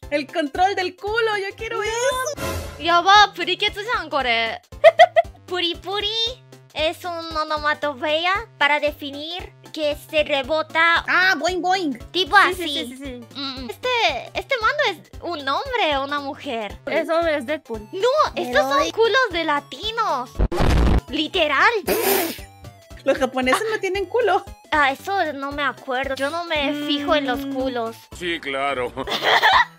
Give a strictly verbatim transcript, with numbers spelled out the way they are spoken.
El control del culo, yo quiero eso. 야바 브리켓 거래. Puri puri es un onomatopeya para definir que se rebota. Ah, boing boing. Tipo Sí, así. sí, sí, sí, sí. Mm, Este, este mando es un hombre o una mujer. Eso es Deadpool. No, estos son culos de latinos. Literal. Los japoneses no tienen culo. Ah, eso no me acuerdo. Yo no me fijo en los culos. Sí, claro.